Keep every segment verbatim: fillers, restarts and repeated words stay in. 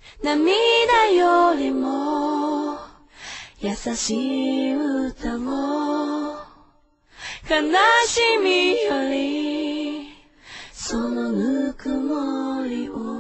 涙よりも優しい歌を、悲しみよりそのぬくもりを。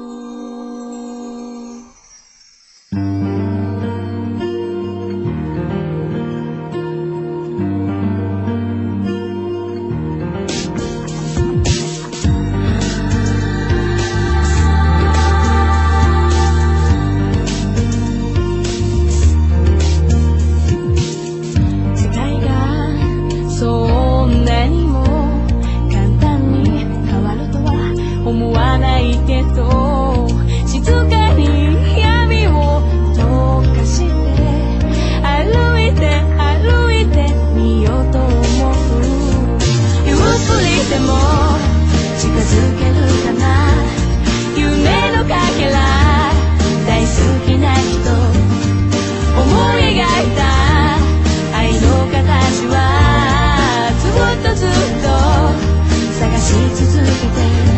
思わないけど静かに闇を溶かして歩いて歩いてみようと思う。ゆっくりでも近づけるかな、夢のかけら大好きな人、思い描いた愛の形はずっとずっと探し続けて、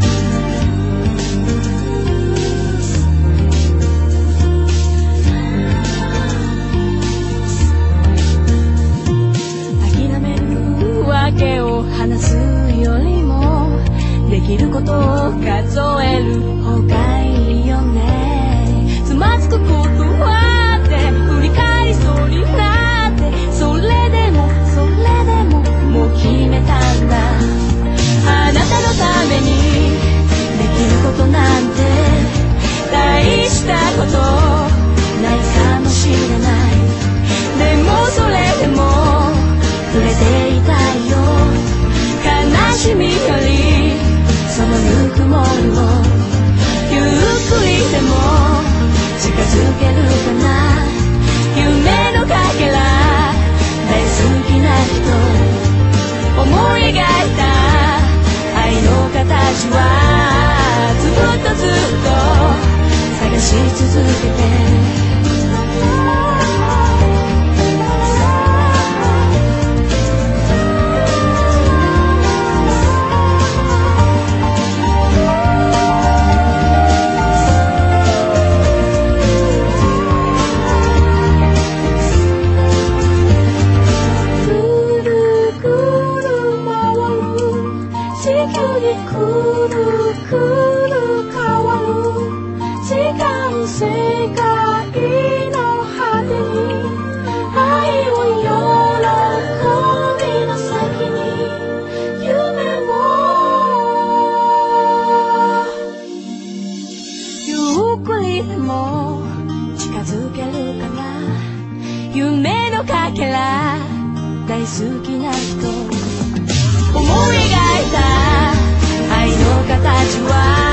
話すよりもできることを数える方がいいよね。つまずくことはあって振り返りそうになって、それでもそれでももう決めたんだ。あなたのためにできることなんて大したことないかもしれない。でもそれでも触れていたいよ、悲しみよりそのぬくもりを。ゆっくりでも近づけるかな、夢のかけら大好きな人、思い描いた愛の形はずっとずっと探し続けて、夢のかけら大好きな人、思い描いた愛の形は